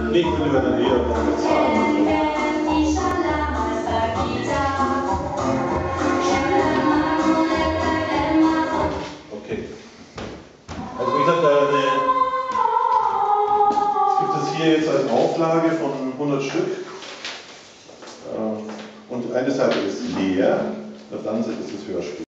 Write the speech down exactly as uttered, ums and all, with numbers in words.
Den können wir dann eher noch bezahlen. Okay. Also wie gesagt, eine, es gibt es hier jetzt als Auflage von hundert Stück. Und eine Seite ist leer, auf der anderen Seite ist das Hörspiel.